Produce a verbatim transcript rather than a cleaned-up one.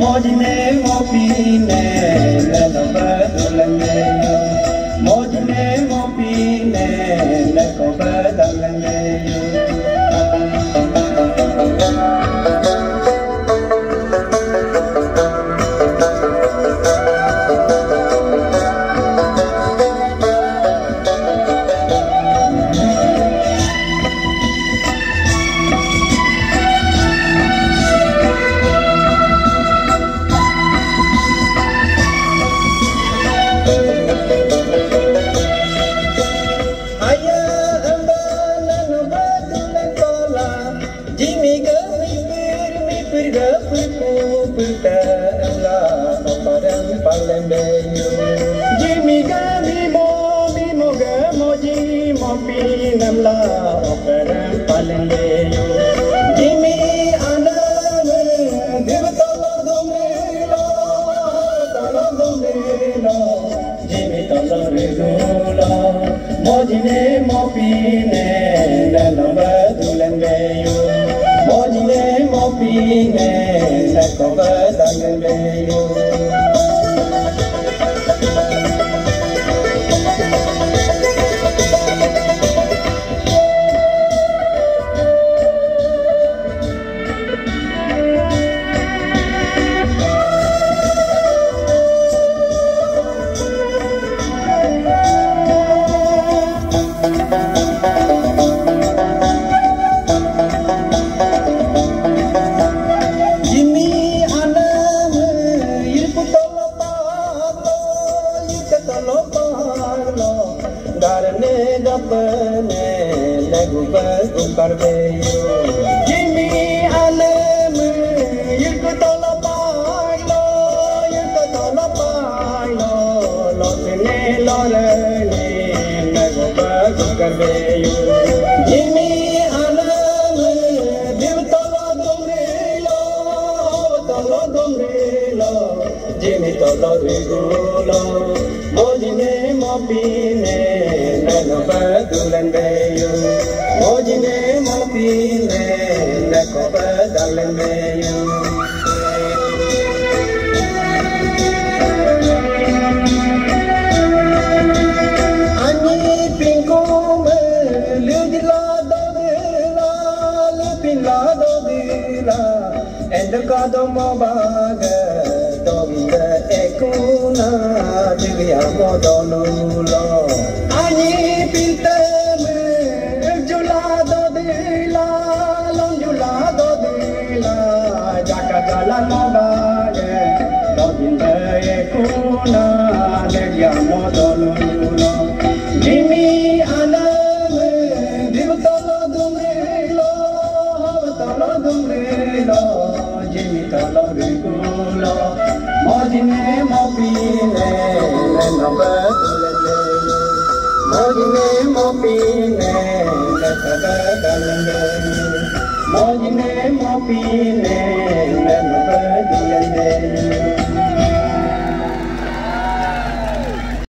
Mojine mopine leko badalenge yo. Mojine mopine leko badalenge yo. Jimmy Gami mo mi mo ga mo ji mo pi nam la operan palendeyo. Jimmy ana me dev tolo domre lo tolo domre lo. Jimmy tolo re lo mo jine mo pi ne na no ba dulendeyo. Mo jine mo pi ne na ko ba dalendeyo. Jimmy alam yul ko tolo pailo yul ko tolo pailo lo ne lo ne nago ba karbe yo. Jimmy alam dev tolo domre lo tolo domre lo Jimmy tolo regulo mojine mopine nago ba dulande yo. Mojine mopine leko badalenge yo. Ani pinko me lujla dodila lupila dodila endka domabaga doga ekuna divya modolulo. Ani pinte Jala mobile, login the kuna legya modolulo. Jimmy alam divtalo dumrelo, talo dumrelo, Jimmy talo regulo. Mojine mopine leno badalenge, mojine mopine leko badalenge, mojine mopine.